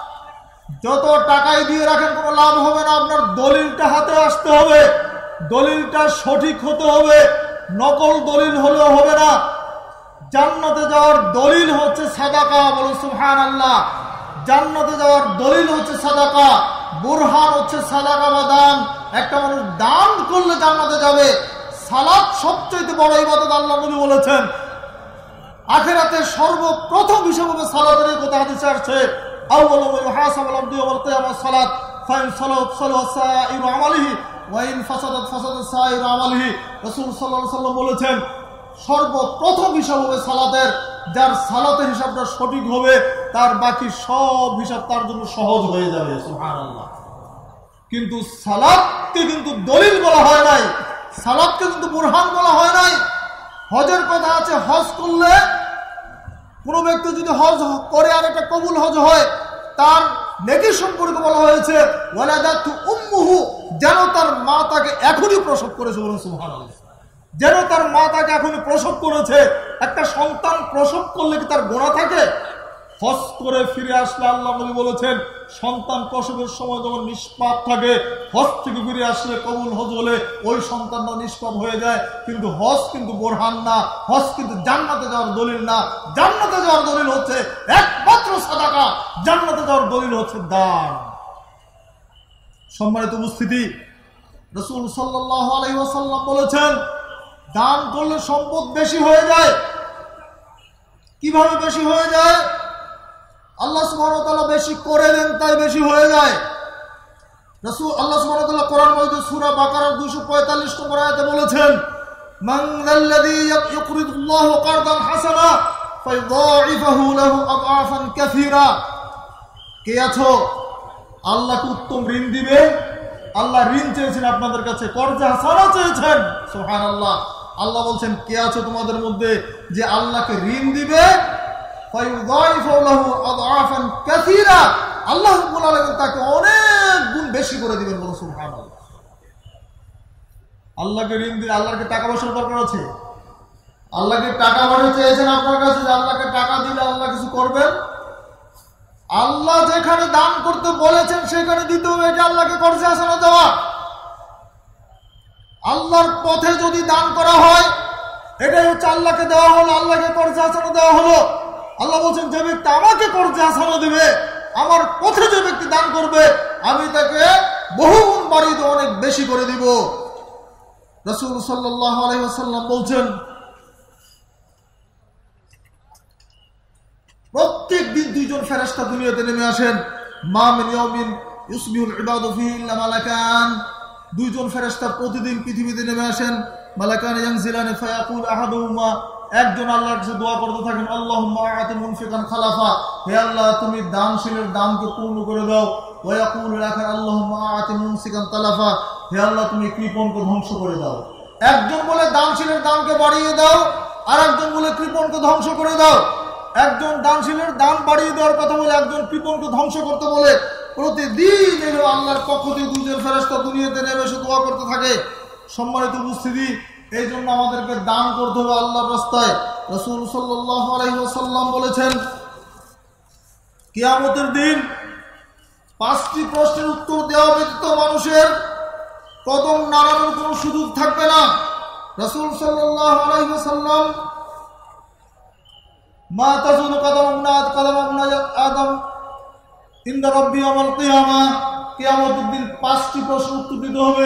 যত টাকাই দিয়ে রাখেন কোনো লাভ হবে না, আপনার দলিলটা হাতে আসতে হবে, দলিলটা সঠিক হতে হবে, নকল দলিল হলেও হবে না। জান্নাতে যাওয়ার দলিল হচ্ছে সাদাকা। বলুন সুবহানাল্লাহ। জান্নাতে যাওয়ার দলিল হচ্ছে সাদাকা, বুরহান হচ্ছে সাদাকা বা দান। একটা মানুষ দান করলে জান্নাতে যাবে। সালাত সবচেয়ে বড় ইবাদত, আল্লাহ নবী বলেছেন। আখিরাতে সর্বপ্রথম বিষয় হবে সালাতের কথা হাদিসে আসছে, আউয়ালু মা ইউহাসাবুল আবদু ইয়াওমাল কিয়ামাহ সালাত, ফাইন সালাত সালাত সাইরু আমালিহি ওয়া ইন ফাসাদাত ফাসাদাত সাইরু আমালিহি। রাসূল সাল্লাল্লাহু আলাইহি ওয়াসাল্লাম বলেছেন, সর্বপ্রথম হিসাব হবে সালাতের। যার সালাতের হিসাবটা সঠিক হবে, তার বাকি সব হিসাব তার জন্য সহজ হয়ে যাবে। সুবহানাল্লাহ। কিন্তু সালাতকে কিন্তু দলিল বলা হয় নাই, সালাতকে কিন্তু বুরহান বলা হয় নাই। হজের কথা আছে, হজ করলে কোন ব্যক্তি যদি হজ করে আর একটা কবুল হজ হয়, তার নেকি সম্পর্কে বলা হয়েছে ওয়ালাদাতু উম্মুহু, যেন তার মা তাকে এখনই প্রসব করেছে। বলুন সুবহানাল্লাহ। যেন তার মা তাকে এখনই প্রসব করেছে। একটা সন্তান প্রসব করলে কি তার গোনা থাকে? হজ করে ফিরে আসলে আল্লাহ নবী বলেছেন, সন্তান প্রসবের সময় যখন নিষ্পাপ থাকে, হজ থেকে ফিরে আসলে কবুল হজ হলে ওই সন্তানটা নিষ্পাপ হয়ে যায়। কিন্তু হজ কিন্তু বোরহান না, হজ কিন্তু জান্নাতে যাওয়ার দলিল না। জান্নাতে যাওয়ার দলিল হচ্ছে একমাত্র সাদাকা, জান্নাতে যাওয়ার দলিল হচ্ছে দান। সম্মানিত উপস্থিতি, রাসূল সাল্লাল্লাহু আলাইহি ওয়াসাল্লাম বলেছেন, দান করলে সম্পদ বেশি হয়ে যায়। কিভাবে বেশি হয়ে যায়? আল্লাহ সুবহানাহু ওয়া তাআলা বেশি করে দেন, তাই বেশি হয়ে যায়। রাসূল আল্লাহ সুবহানাহু ওয়া তাআলা কোরআন মাজিদে সূরা বাকারার 245 নম্বর আয়াতে বলেছেন, মান যাল্লাযী ইউকরিদুল্লাহু কারদান হাসানা فيضاعفه له أضعافا كثيرا কে আছো আল্লাহকে উত্তম ঋণ দিবে আল্লাহ ঋণ চেয়েছেন আপনাদের কাছে কর্জে হাসানা চেয়েছেন সুবহানাল্লাহ আল্লাহ বলছেন কে আছো তোমাদের মধ্যে যে আল্লাহকে ঋণ দিবে فيضاعفه له أضعافا كثيرا আল্লাহ রাব্বুল আলামিন তাকে অনেক গুণ বেশি করে দিবেন বলে সুবহানাল্লাহ আল্লাহকে ঋণ দিলে আল্লাহকে টাকা পয়সার দরকার আছে আল্লাহকে টাকা পয়সা চেয়েছেন আপনার কাছে যে আল্লাহকে টাকা দিলে আল্লাহ কিছু করবেন আল্লাহ যেখানে দান করতে বলেছেন সেখানে দিতে হবে এটা আল্লাহকে কর্জে হাসানা দেওয়া আল্লাহর পথে যদি দান করা হয় এটাই হচ্ছে আল্লাহকে দেওয়া হলো আল্লাহকে কর্জে হাসানা দেওয়া হলো আল্লাহ বলছেন যে ব্যক্তি আমাকে কর্জে হাসানা দেবে আমার পথে যে ব্যক্তি দান করবে আমি তাকে বহুগুণ বাড়িয়ে দিয়ে অনেক বেশি করে দিব রাসূল সাল্লাল্লাহু আলাইহি ওয়াসাল্লাম বলছেন প্রত্যেক দিন দুইজন ফেরেশতা দুনিয়াতে নেমে আসেন মা মিন ইয়াউমিন ইউসবিহুল ইবাদু ফিহি ইল্লা মালাকান দুইজন ফেরেশতা প্রতিদিন পৃথিবীতে নেমে আসেন মালাকান ইয়ানজিলান ফায়াকুল আহাদুহুমা একজন আল্লাহর কাছে দোয়া করতে থাকেন আল্লাহুম্মা আতি মুনফিকান খালাফা হে আল্লাহ তুমি দানশীলের দানকে পূর্ণ করে দাও ওয়া ইয়াকুলু আখার আল্লাহুম্মা আতি মুনসিকান তালাফা হে আল্লাহ তুমি কৃপণকে ধ্বংস করে দাও একজন বলে দানশীলের দানকে বাড়িয়ে দাও আর একজন বলে কৃপণকে ধ্বংস করে দাও একজন দানশীলের দান বাড়িয়ে দেওয়ার কথা বলে একজন কৃপণকে ধ্বংস করতে বলে প্রতিদিন এলো আল্লাহর পক্ষ থেকে দুইজন ফেরেশতা দুনিয়াতে নেমে এসে দোয়া করতে থাকে সম্মানিত উপস্থিতি এই জন্য আমাদেরকে দান করতে হবে আল্লাহর রাস্তায় রাসূল সাল্লাল্লাহু আলাইহি ওয়াসাল্লাম বলেছেন কিয়ামতের দিন 5টি প্রশ্নের উত্তর দেওয়া ব্যতীত মানুষের কদম নাড়ানোর কোনো সুযোগ থাকবে না রাসূল সাল্লাল্লাহু আলাইহি ওয়াসাল্লাম মা তাজুলু কদম আদম ইনদা রাব্বি ইয়াউমাল কিয়ামা কিয়ামতের দিন 5টি প্রশ্নের উত্তর দিতে হবে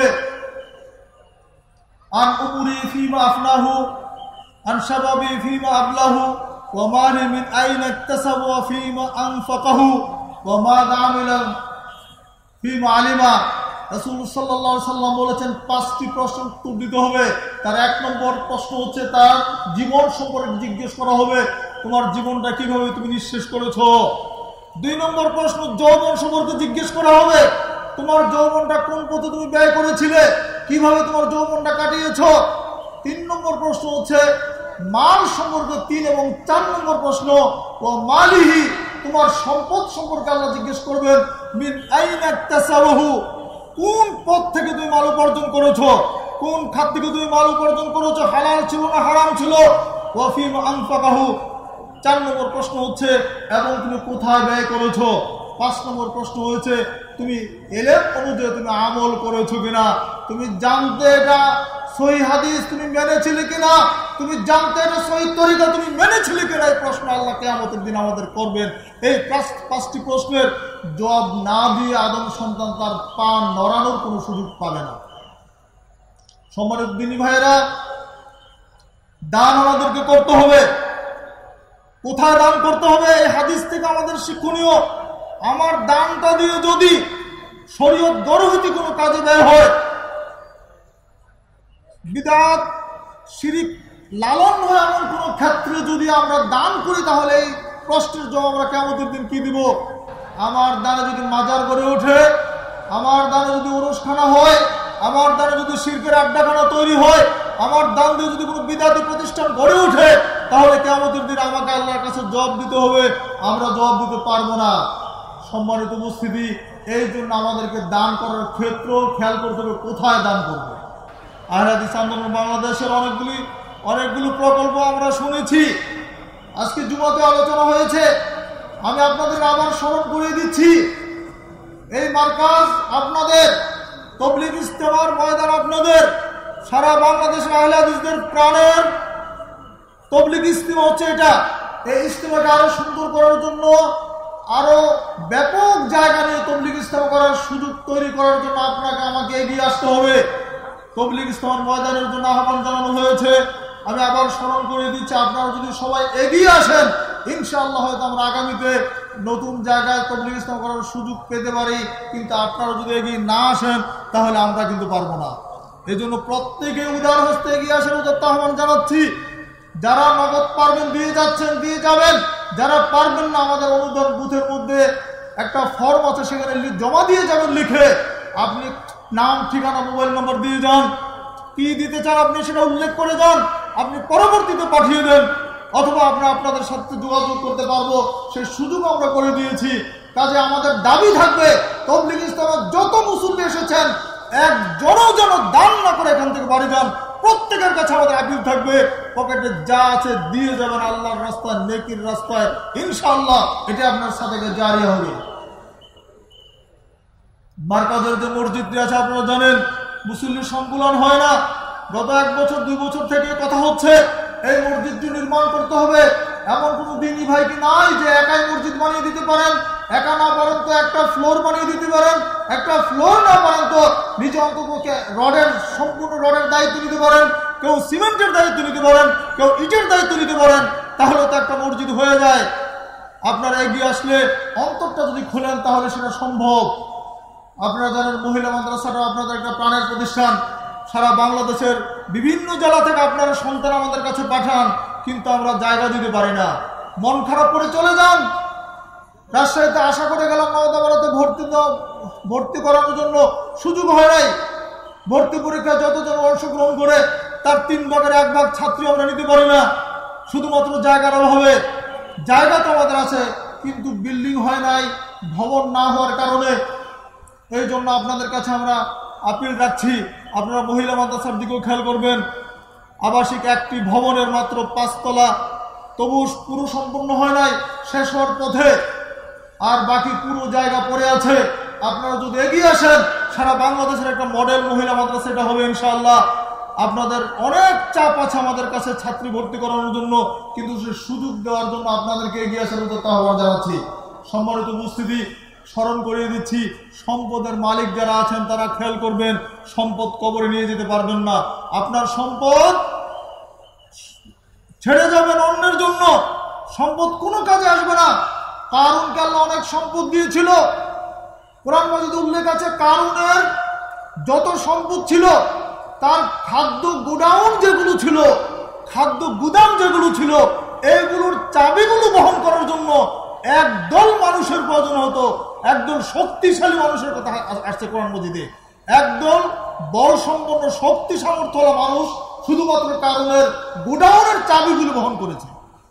আন উমরি ফিমা আফনাহু আন শাবাবি ফিমা আবলাহু ওয়া মালি মিন আইনা ইকতাসাবু ওয়া ফিমা আনফাকাহু ওয়া মা আমিলা ফিমা আলিমা রাসূল সাল্লাল্লাহু আলাইহি ওয়াসাল্লাম বলেছেন 5টি প্রশ্নের উত্তর দিতে হবে তার 1 নম্বর প্রশ্ন হচ্ছে তার জীবন সম্পর্কে জিজ্ঞেস করা হবে তোমার জীবনটা কিভাবে তুমি নিঃশেষ করেছো 2 নম্বর প্রশ্ন যৌবন সম্পর্কে জিজ্ঞেস করা হবে তোমার যৌবনটা কোন পথে তুমি ব্যয় করেছিলে কিভাবে তোমার যৌবনটা কাটিয়েছো 3 নম্বর প্রশ্ন হচ্ছে মাল সম্পর্কে 3 এবং 4 নম্বর প্রশ্ন ও মালিহি তোমার সম্পদ সম্পর্কে আল্লাহ জিজ্ঞেস করবেন মিন আইনা তাসাবাহু কোন পথ থেকে তুমি মাল উপার্জন করেছো কোন খাত থেকে তুমি মাল উপার্জন করেছো হালাল ছিল না হারাম ছিল ওয়া ফিমা আনফাকাহু 4 নম্বর প্রশ্ন হচ্ছে এবং তুমি কোথায় ব্যয় করেছো 5 নম্বর প্রশ্ন হয়েছে তুমি ইলম অনুযায়ী তুমি আমল করেছো কিনা তুমি জানতে এটা সহিহ হাদিস তুমি মেনেছিলে কিনা তুমি জানতে এটা সহিহ তরিকা তুমি মেনেছিলে কিনা এই প্রশ্ন আল্লাহ কিয়ামতের দিন আমাদের করবেন এই 5টি প্রশ্নের জবাব না দিয়ে আদম সন্তান তার পা নড়ানোর কোনো সুযোগ পাবে না সম্মানিত দিনী ভাইয়েরা দান আমাদেরকে করতে হবে কোথায় দান করতে হবে এই হাদিস থেকে আমাদের শিক্ষণীয় আমার দানটা দিয়ে যদি শরীয়ত দরহিত কোনো কাজে ব্যয় হয় বিদআত শিরক লালন হয় এমন কোনো ক্ষেত্রে যদি আমরা দান করি তাহলে এই প্রশ্নের জবাব আমরা কিয়ামতের দিন কি দিব আমার দানে যদি মাজার গড়ে ওঠে আমার দানে যদি ওরসখানা হয় আমার দানে যদি শিরকের আড্ডাখানা তৈরি হয় আমার দান দিয়ে যদি কোনো বিদআতি প্রতিষ্ঠান গড়ে ওঠে তাহলে কিয়ামতের দিন আমাকে আল্লাহর কাছে জবাব দিতে হবে আমরা জবাব দিতে পারবো না সম্মানিত উপস্থিতি এই জন্য আমাদেরকে দান করার ক্ষেত্র খেয়াল করতে হবে কোথায় দান করবো আহলে হাদিস আন্দোলন বাংলাদেশের অনেকগুলো প্রকল্প আমরা শুনেছি আজকে জুমাতে আলোচনা হয়েছে আমি আপনাদের আবার স্মরণ করে দিচ্ছি এই মার্কাজ আপনাদের তাবলীগ ইজতেমার ময়দান আপনাদের সারা বাংলাদেশের আহলে হাদিসদের প্রাণের তাবলীগ ইজতেমা হচ্ছে এটা এই ইজতেমাকে আরো সুন্দর করার জন্য আরো ব্যাপক জায়গা নিয়ে তাবলীগ ইজতেমা করার সুযোগ তৈরি করার জন্য আপনাকে আমাকে এগিয়ে আসতে হবে তাবলীগ ইজতেমার ময়দানের জন্য আহ্বান জানানো হয়েছে আমি আবার স্মরণ করে দিচ্ছি আপনারা যদি সবাই এগিয়ে আসেন ইনশাআল্লাহ হয়তো আমরা আগামীতে নতুন জায়গায় তাবলীগ ইজতেমা করার সুযোগ পেতে পারি কিন্তু আপনারা যদি এগিয়ে না আসেন তাহলে আমরা কিন্তু পারবো না এই জন্য প্রত্যেকে উদার হস্তে এগিয়ে আসার উদাত্ত আহ্বান জানাচ্ছি যারা নগদ পারবেন দিয়ে যাচ্ছেন, দিয়ে যাবেন। যারা পারবেন না, আমাদের অনুদান বুথের মধ্যে একটা ফর্ম আছে, সেখানে জমা দিয়ে যাবেন লিখে। আপনি নাম, ঠিকানা, মোবাইল নম্বর দিয়ে যান। কি দিতে চান আপনি সেটা উল্লেখ করে যান। আপনি পরবর্তীতে পাঠিয়ে দেন, অথবা আমরা আপনাদের সাথে যোগাযোগ করতে পারবো, সেই সুযোগ আমরা করে দিয়েছি। কাজে আমাদের দাবি থাকবে, তাবলীগ ইসলামের যত মুসল্লি এসেছেন একজনও যেন দান না করে এখান থেকে বাড়ি যান। প্রত্যেকের কাছে আমাদের আপিল থাকবে, পকেটে যা আছে দিয়ে যাবেন আল্লাহর রাস্তায়, নেকির রাস্তায়। ইনশাআল্লাহ এটা আপনার সাথে জারি হবে। মার্কাজের যে মসজিদটি আছে আপনারা জানেন, মুসল্লির সংকুলন হয় না। গত 1 বছর 2 বছর থেকে কথা হচ্ছে এই মসজিদটি নির্মাণ করতে হবে। এমন কোনো দিনই ভাই কি নাই যে একাই মসজিদ বানিয়ে দিতে পারেন। একা না পারেন তো একটা ফ্লোর বানিয়ে দিতে পারেন, একটা ফ্লোর না পারেন তো নিজে অন্তপক্ষে সম্পূর্ণ রডের দায়িত্ব নিতে পারেন, কেউ সিমেন্টের দায়িত্ব নিতে পারেন, কেউ ইটের দায়িত্ব নিতে পারেন। তাহলে তো একটা মসজিদ হয়ে যায়। আপনারা এগিয়ে আসলে অন্তরটা যদি খোলেন তাহলে সেটা সম্ভব। আপনারা জানেন মহিলা মাদ্রাসাটা আপনাদের একটা প্রাণের প্রতিষ্ঠান। সারা বাংলাদেশের বিভিন্ন জেলা থেকে আপনারা সন্তান আমাদের কাছে পাঠান, কিন্তু আমরা জায়গা দিতে পারি না। মন খারাপ করে চলে যান। রাজশাহীতে আশা করে গেলাম নওদাপাড়াতে ভর্তি করানোর জন্য, সুযোগ হয় নাই। ভর্তি পরীক্ষায় যতজন অংশগ্রহণ করে তার 3 ভাগের 1 ভাগ ছাত্রী আমরা নিতে পারি না, শুধুমাত্র জায়গার অভাবে। জায়গা তো আমাদের আছে, কিন্তু বিল্ডিং হয় নাই, ভবন না হওয়ার কারণে। এই জন্য আপনাদের কাছে আমরা আপিল রাখছি, আপনারা মহিলা মাদ্রাসার দিকেও খেয়াল করবেন। আবাসিক একটি ভবনের মাত্র 5 তলা, তবু পুরো সম্পূর্ণ হয় নাই, শেষ হওয়ার পথে, আর বাকি পুরো জায়গা পড়ে আছে। আপনারা যদি এগিয়ে আসেন, সারা বাংলাদেশের একটা মডেল মহিলা মাদ্রাসা এটা হবে ইনশাআল্লাহ। আপনাদের অনেক চাপ আছে আমাদের কাছে ছাত্রী ভর্তি করানোর জন্য, কিন্তু সে সুযোগ দেওয়ার জন্য আপনাদেরকে এগিয়ে আসার মতো আহ্বান জানাচ্ছি। সম্মানিত উপস্থিতি, স্মরণ করিয়ে দিচ্ছি, সম্পদের মালিক যারা আছেন তারা খেয়াল করবেন, সম্পদ কবরে নিয়ে যেতে পারবেন না। আপনার সম্পদ ছেড়ে যাবেন অন্যের জন্য, সম্পদ কোনো কাজে আসবে না। কারুনকে আল্লাহ অনেক সম্পদ দিয়েছিল। কোরআন মাজিদে উল্লেখ আছে, কারুনের যত সম্পদ ছিল তার খাদ্য গুদাম যেগুলো ছিল, এইগুলোর চাবিগুলো বহন করার জন্য একদল মানুষের প্রয়োজন হতো। একদল শক্তিশালী মানুষের কথা আসছে কোরআন মাজিদে। একদল বল সম্পন্ন শক্তি সামর্থ্য মানুষ শুধুমাত্র কারণের গুদামের চাবিগুলো বহন করেছে।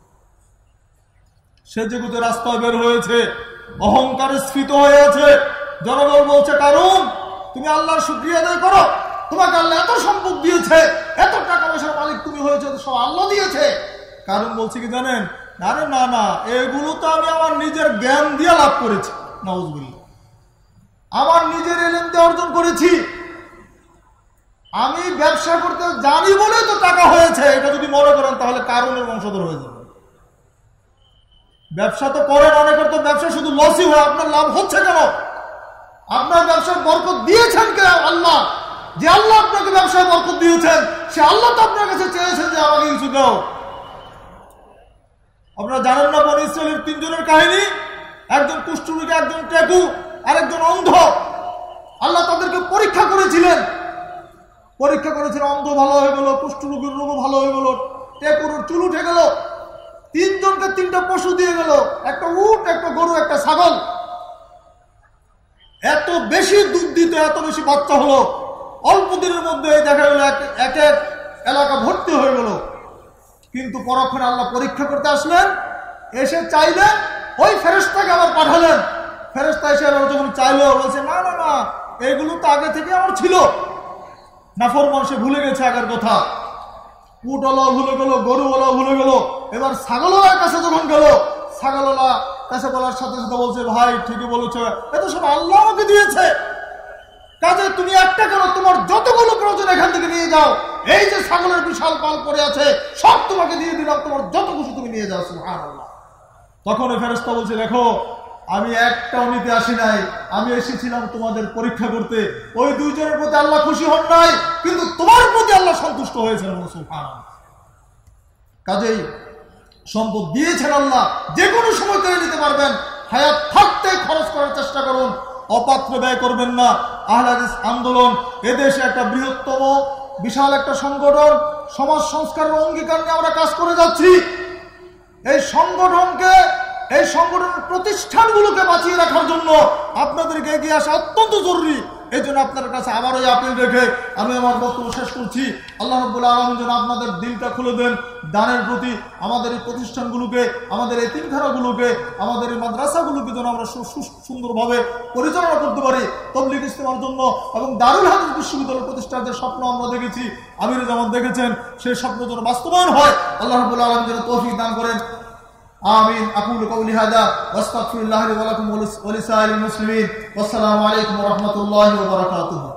সে যেগুলো রাস্তায় বের হয়েছে, অহংকারে স্ফীত হয়ে আছে। জনগণ বলছে, কারণ তুমি আল্লাহর শুকরিয়া আদায় করো, তোমাকে আল্লাহ এত সম্পদ দিয়েছে, এত টাকা পয়সার মালিক তুমি হয়েছে, সব আল্লাহ দিয়েছে। কারণ বলছে কি জানেন, আরে না না, এগুলো তো আমি আমার নিজের জ্ঞান দিয়ে লাভ করেছি, নাউজুবিল্লাহ, আমার নিজের এলেম দিয়ে অর্জন করেছি, আমি ব্যবসা করতে জানি বলে তো টাকা হয়েছে। এটা যদি মনে করেন তাহলে কারণের বংশধর হয়ে যাবে। ব্যবসা তো করেন, অনেকের তো ব্যবসা শুধু লসই হয়। আপনার লাভ হচ্ছে কেন? আপনার ব্যবসার বরকত দিয়েছেন কে? আল্লাহ। যে আল্লাহ আপনাকে ব্যবসায় বরকত দিয়েছেন, সে আল্লাহ তো আপনার কাছে চেয়েছেন যে আমাকে কিছু দাও। আপনারা জানেন না বনী ইসরাইলের 3 জনের কাহিনী? একজন কুষ্ঠরোগী, একজন টেকু, আরেকজন অন্ধ। আল্লাহ তাদেরকে পরীক্ষা করেছিলেন। অন্ধ ভালো হয়ে গেল, কুষ্ঠরোগীর রোগও ভালো হয়ে গেল, টেকুর চুল উঠে গেল। 3 জনকে 3টা পশু দিয়ে গেল, একটা উট, একটা গরু, একটা ছাগল। এত বেশি দুধ দিত, এত বেশি বাচ্চা হলো, অল্প দিনের মধ্যে দেখা গেল এক এক এলাকা ভর্তি হয়ে গেল। কিন্তু পরক্ষণে আল্লাহ পরীক্ষা করতে আসলেন, এসে চাইলেন, ওই ফেরেশতাকে আবার পাঠালেন। ফেরেশতা এসে যখন চাইলো, বলছে না না না, এইগুলো তো আগে থেকে আমার ছিল। নাফরমান সে ভুলে গেছে আগের কথা। উটওয়ালাও ভুলে গেল, গরুওয়ালাও ভুলে গেল। এবার ছাগলওয়ালার কাছে যখন গেল, ছাগলওয়ালা কাছে বলার সাথে সাথে বলছে, ভাই ঠিকই বলেছ, এত সব আল্লাহ আমাকে দিয়েছে, কাজে তুমি একটা কেন, তোমার যতগুলো প্রয়োজন এখান থেকে নিয়ে যাও। এই যে ছাগলের বিশাল পাল পড়ে আছে, সব তোমাকে দিয়ে দিলাম, তোমার যত খুশি তুমি নিয়ে যাও। সুবহানাল্লাহ। তখন ওই ফেরেশতা বলছে, দেখো আমি একটাও নিতে আসি নাই, আমি এসেছিলাম তোমাদের পরীক্ষা করতে। ওই 2 জনের প্রতি আল্লাহ খুশি হন নাই, কিন্তু তোমার প্রতি আল্লাহ সন্তুষ্ট হয়েছেন। সুবহানাল্লাহ। কাজেই সম্পদ দিয়েছেন আল্লাহ, যে কোনো সময় করে নিতে পারবেন। হায়াত থাকতে খরচ করার চেষ্টা করুন, অপাত্র ব্যয় করবেন না। আহলে হাদিস আন্দোলন এদেশে একটা বৃহত্তম বিশাল একটা সংগঠন, সমাজ সংস্কারের অঙ্গীকার নিয়ে আমরা কাজ করে যাচ্ছি। এই সংগঠনের প্রতিষ্ঠানগুলোকে বাঁচিয়ে রাখার জন্য আপনাদেরকে এগিয়ে আসা অত্যন্ত জরুরি। এই জন্য আপনার কাছে আবার ওই আপিল রেখে আমি আমার বক্তব্য শেষ করছি। আল্লাহ রাব্বুল আলামিন যেন আপনাদের দিলটা খুলে দেন দানের প্রতি। আমাদের এই প্রতিষ্ঠানগুলোকে, আমাদের এই এতিমখানাগুলোকে, আমাদের এই মাদ্রাসাগুলোকে যেন আমরা সুন্দরভাবে পরিচালনা করতে পারি তাবলীগ ইজতেমার জন্য। এবং দারুল হাদিস বিশ্ববিদ্যালয় প্রতিষ্ঠার যে স্বপ্ন আমরা দেখেছি, আমির যেমন দেখেছেন, সেই স্বপ্ন যেন বাস্তবায়ন হয়। আল্লাহ রাব্বুল আলামিন যেন তৌফিক দান করেন। آمين. أقول قولي هذا واستغفر الله لي ولكم ولسائر المسلمين. والسلام عليكم ورحمة الله وبركاته.